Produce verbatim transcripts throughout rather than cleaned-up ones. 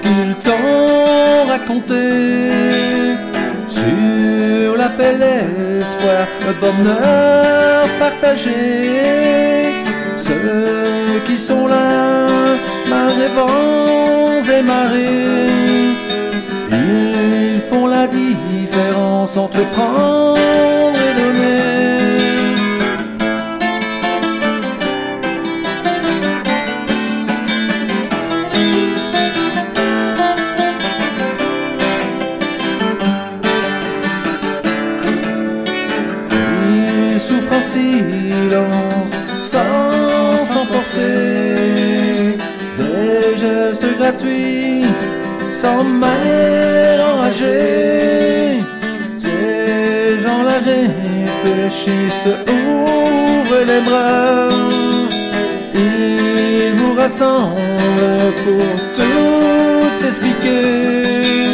qu'ils t'ont raconté. Sur la belle espoir, le bonheur partagé. Ceux qui sont là, marées, vents et marées, ils font la différence entre prendre et donner. Ils souffrent en silence, sans s'emporter, des gestes gratuits, sans manière enragée. Ces gens-là réfléchissent, ouvrent les bras, ils vous rassemblent pour tout expliquer.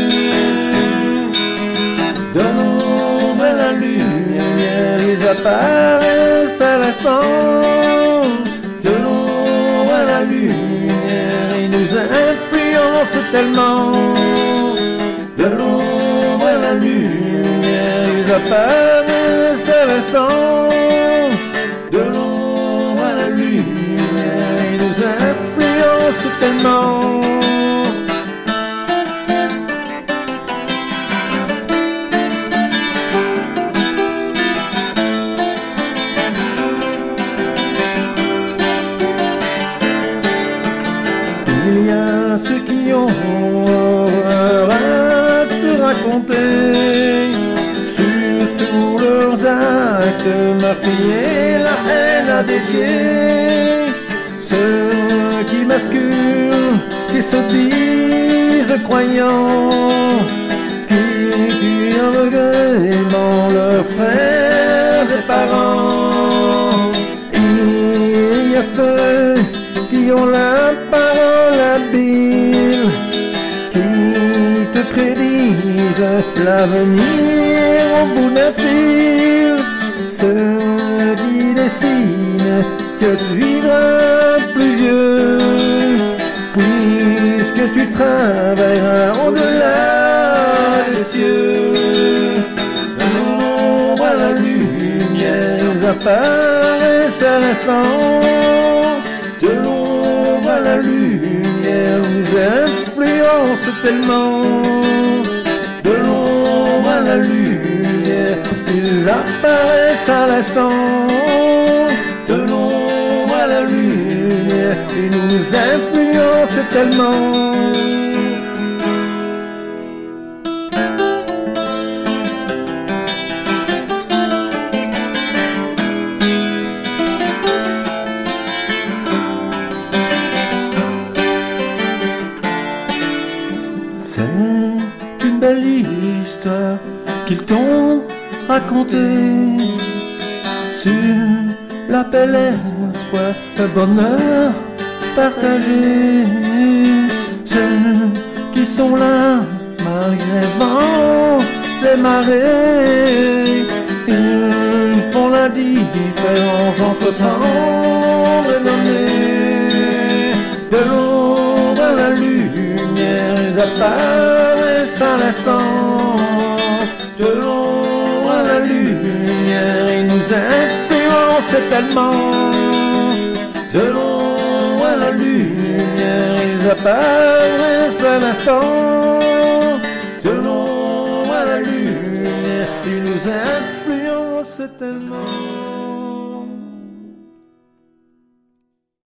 De l'ombre à la lumière, ils apparaissent à l'instant. De l'ombre à la lumière, ils nous influencent tellement. De l'ombre à la lumière, ils apparaissent à l'instant. De l'ombre à la lumière, ils nous influencent tellement. Il y a ceux qui ont horreur à te raconter, surtout leurs actes meurtriers, la haine à dédier. Ceux qui masculent, qui se disent croyants, qui tuent aveuglément leurs frères et parents. Il y a ceux qui ont la parole habile, qui te prédisent l'avenir au bout d'un fil. Ceux qui dessinent que tu vivras plus vieux, puisque tu travailleras au-delà des cieux. De l'ombre à la lumière, ils apparaissent à l'instant. De l'ombre à la lumière, nous influence tellement. De l'ombre à la lumière, ils apparaissent à l'instant. De l'ombre à la lumière, ils nous influencent tellement. C'est une belle histoire qu'ils t'ont racontée, sur la belle espoir, le bonheur partagé. Ceux qui sont là, malgré vents et marées, ils font la différence entre prendre et donner. De l'ombre à la lumière, ils apparaissent à l'instant. De l'ombre à la lumière, ils nous influencent tellement. De l'ombre à la lumière, ils apparaissent à l'instant. De l'ombre à la lumière, ils nous influencent tellement.